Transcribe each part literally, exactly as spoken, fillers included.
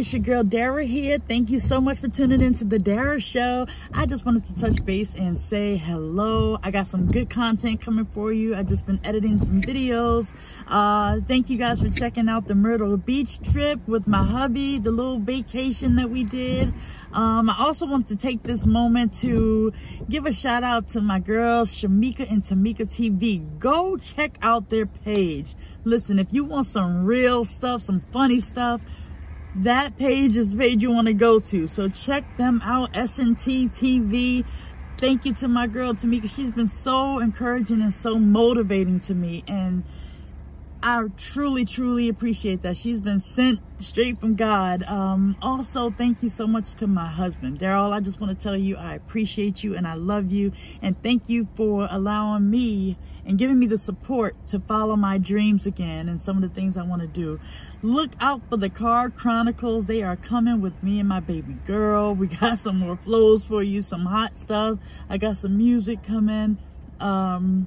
it's your girl Dara here. Thank you so much for tuning into the Dara Show. I just wanted to touch base and say hello. I got some good content coming for you. I just been editing some videos. Uh, thank you guys for checking out the Myrtle Beach trip with my hubby, the little vacation that we did. Um, I also wanted to take this moment to give a shout out to my girls, Shamika and Tamika T V. Go check out their page. Listen, if you want some real stuff, some funny stuff, that page is the page you want to go to. So check them out, S N T T V. Thank you to my girl Tamika. She's been so encouraging and so motivating to me, and I truly, truly appreciate that. She's been sent straight from God. Um, also, thank you so much to my husband, Daryl. I just want to tell you I appreciate you and I love you. And thank you for allowing me and giving me the support to follow my dreams again and some of the things I want to do. Look out for the Car Chronicles. They are coming with me and my baby girl. We got some more flows for you, some hot stuff. I got some music coming. Um...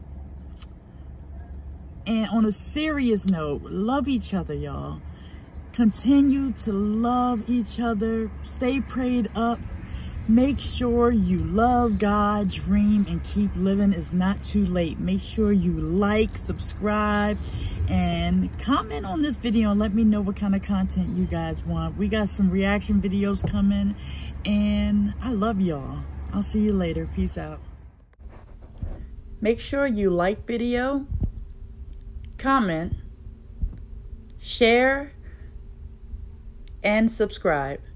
And on a serious note, love each other, y'all. Continue to love each other. Stay prayed up. Make sure you love God, dream, and keep living. It's not too late. Make sure you like, subscribe, and comment on this video and let me know what kind of content you guys want. We got some reaction videos coming, and I love y'all. I'll see you later. Peace out. Make sure you like video, comment, share, and subscribe.